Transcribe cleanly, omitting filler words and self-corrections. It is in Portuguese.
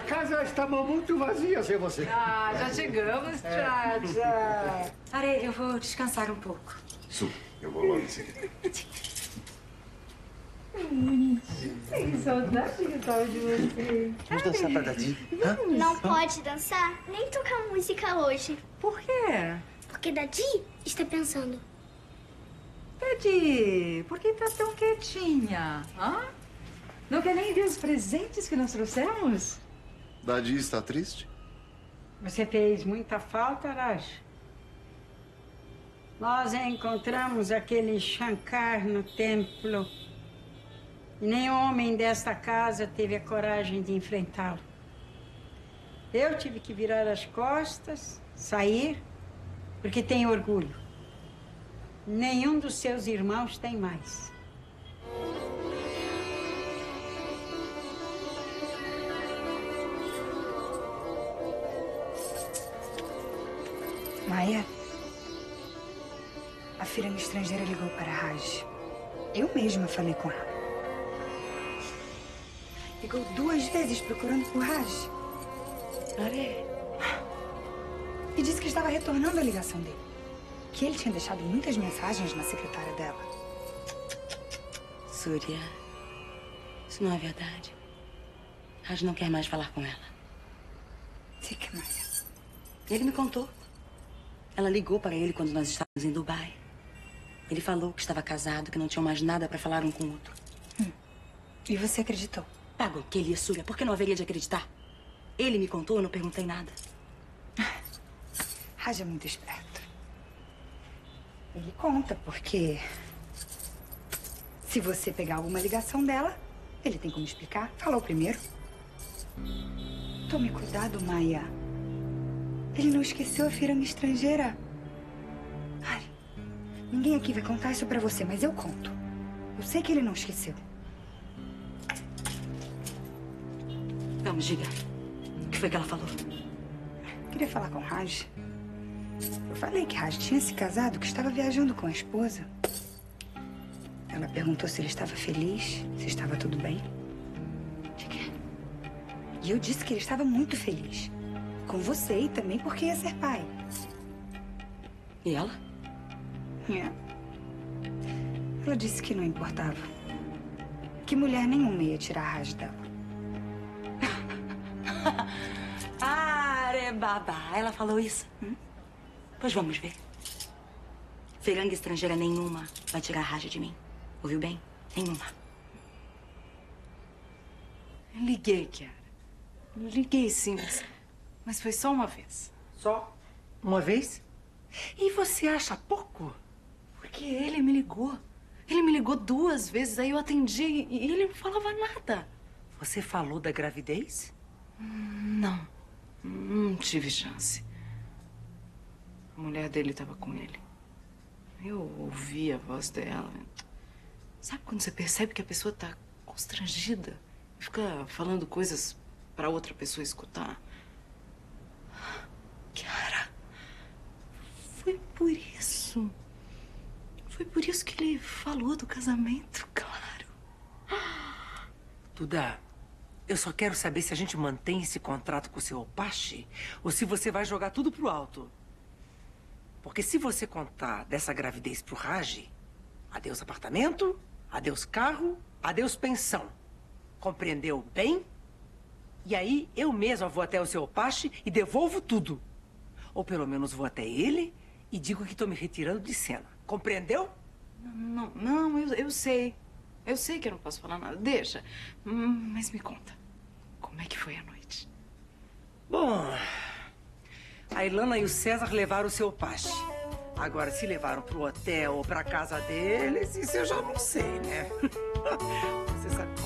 casa está muito vazia sem você. Ah, já chegamos, Tchatcha. Areia, eu vou descansar um pouco. Su, eu vou logo em seguida. Que saudade que eu tava de você. Vamos dançar pra Dadi? Não pode dançar nem tocar música hoje. Por quê? Porque Dadi está pensando. Dadi, por que tá tão quietinha? Hã? Não quer nem ver os presentes que nós trouxemos? Dadi está triste? Você fez muita falta, Raj? Nós encontramos aquele Shankar no templo. E nenhum homem desta casa teve a coragem de enfrentá-lo. Eu tive que virar as costas, sair, porque tenho orgulho. Nenhum dos seus irmãos tem mais. Maia, a firanga estrangeira ligou para a Raj. Eu mesma falei com ela. Ligou 2 vezes procurando por Raj. Areia. E disse que estava retornando a ligação dele. Que ele tinha deixado muitas mensagens na secretária dela. Surya, isso não é verdade. Raj não quer mais falar com ela. Fica, Maia. Ele me contou. Ela ligou para ele quando nós estávamos em Dubai. Ele falou que estava casado, que não tinham mais nada para falar um com o outro. E você acreditou? Pagou que ele, Surya. Por que não haveria de acreditar? Ele me contou, eu não perguntei nada. Raj é muito esperto. Ele conta porque... se você pegar alguma ligação dela, ele tem como explicar. Falou primeiro. Tome cuidado, Maia. Ele não esqueceu a firanga estrangeira. Ai, ninguém aqui vai contar isso pra você, mas eu conto. Eu sei que ele não esqueceu. Vamos, diga. O que foi que ela falou? Queria falar com o Raj. Eu falei que Raj tinha se casado, que estava viajando com a esposa. Ela perguntou se ele estava feliz, se estava tudo bem. De quê? E eu disse que ele estava muito feliz. Com você e também porque ia ser pai. E ela? É. Ela disse que não importava. Que mulher nenhuma ia tirar a Raj dela. Arebaba, ela falou isso? Pois vamos ver. Firanga estrangeira nenhuma vai tirar a Raj de mim. Ouviu bem? Nenhuma. Liguei, Chiara. Liguei, sim, mas foi só uma vez. Só uma vez? E você acha pouco? Porque ele me ligou. Ele me ligou 2 vezes, aí eu atendi e ele não falava nada. Você falou da gravidez? Não, não tive chance. A mulher dele estava com ele. Eu ouvi a voz dela. Sabe quando você percebe que a pessoa tá constrangida? E fica falando coisas para outra pessoa escutar? Chiara, foi por isso. Foi por isso que ele falou do casamento, claro. Duda, eu só quero saber se a gente mantém esse contrato com o seu Opache ou se você vai jogar tudo pro alto. Porque se você contar dessa gravidez pro Raj, adeus apartamento, adeus carro, adeus pensão. Compreendeu bem? E aí eu mesma vou até o seu Opache e devolvo tudo. Ou pelo menos vou até ele e digo que estou me retirando de cena. Compreendeu? Não, eu sei. Eu sei que eu não posso falar nada. Deixa. Mas me conta. Como é que foi a noite? Bom, a Ilana e o César levaram o seu Opache. Agora, se levaram pro hotel ou pra casa deles, isso eu já não sei, né? Você sabe.